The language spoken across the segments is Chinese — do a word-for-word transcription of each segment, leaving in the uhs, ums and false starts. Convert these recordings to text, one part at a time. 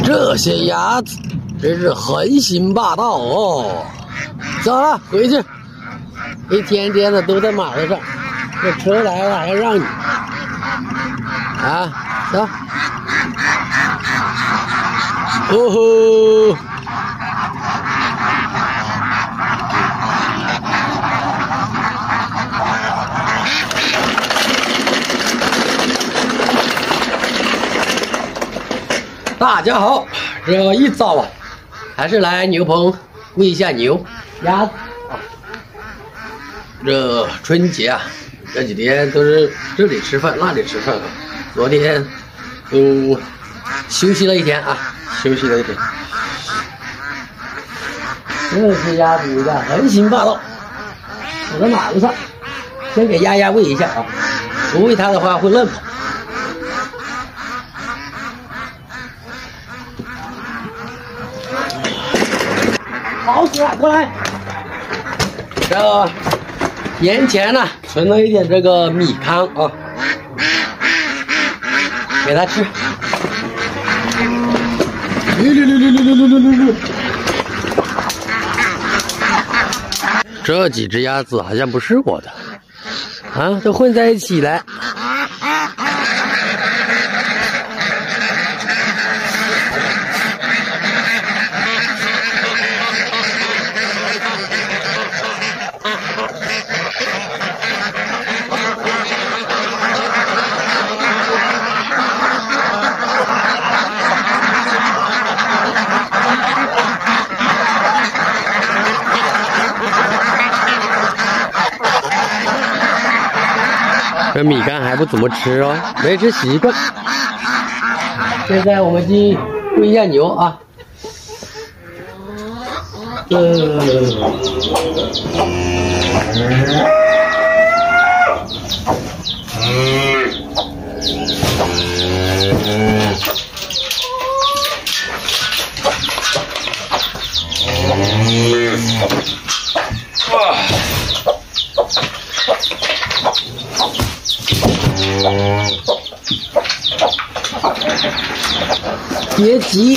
这些鸭子真是横行霸道哦！走了，回去。一天天的都在马路上，这车来了还让你啊？走。哦吼！大家好，这一早啊，还是来牛棚喂一下牛、鸭子啊。这春节啊，这几天都是这里吃饭那里吃饭啊。昨天都休息了一天啊，休息了一天。这些鸭子你看横行霸道，走在马路上，先给鸭鸭喂一下啊，不喂它的话会乱跑。好死啊！过来。这眼前呢存了一点这个米糠啊，给它吃。溜溜溜溜溜溜溜溜溜。这几只鸭子好像不是我的啊，都混在一起来。这米糠还不怎么吃哦，没吃习惯。现在我们去喂一下牛啊。呃，别急，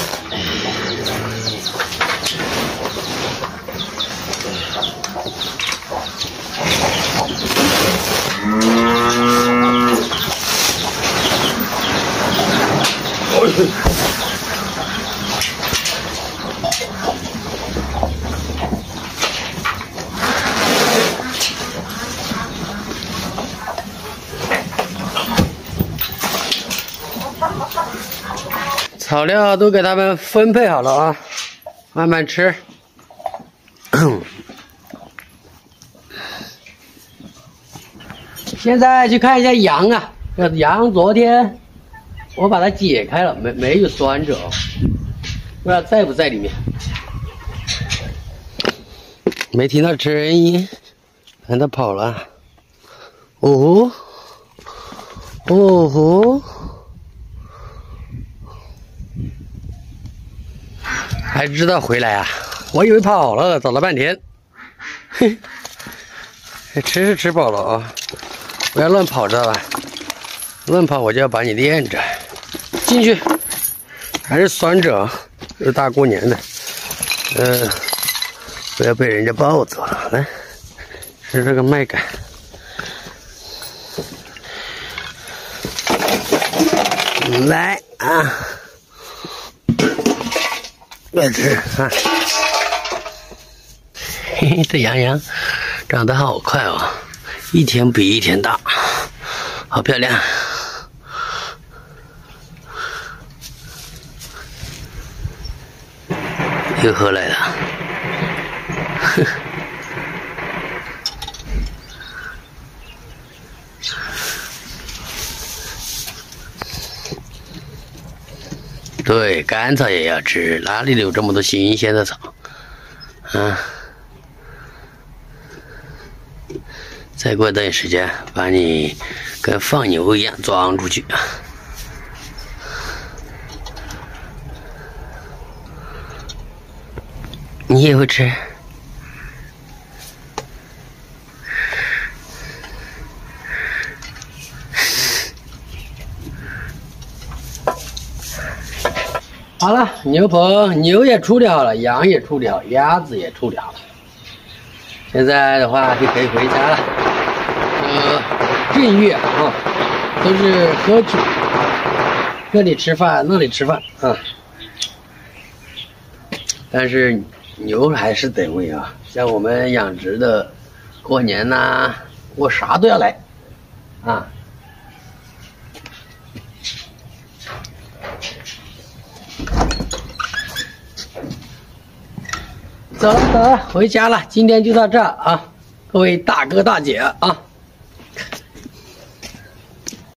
草料都给他们分配好了啊，慢慢吃。现在去看一下羊啊，这羊昨天我把它解开了，没没有拴着，不知道在不在里面。没听到声音，看它跑了。哦，哦吼。还知道回来啊？我以为跑了，找了半天。嘿，吃是吃饱了啊，不要乱跑，知道吧？乱跑我就要把你链着。进去，还是拴着，这大过年的，嗯、呃，不要被人家抱走了。来，吃这个麦秆。来啊！快吃啊！嘿嘿，这羊羊长得好快哦，一天比一天大，好漂亮。又回来了，呵。对，干草也要吃，哪里有这么多新鲜的草？啊！再过段时间，把你跟放牛一样装出去。你也会吃？ 好了，牛棚牛也处理好了，羊也处理好，鸭子也处理好了。现在的话就可以回家了。呃，正月啊，都是喝酒，这里吃饭，那里吃饭啊。但是牛还是得喂啊，像我们养殖的，过年呐、啊，过啥都要来啊。走了走了，回家了，今天就到这儿啊，各位大哥大姐啊。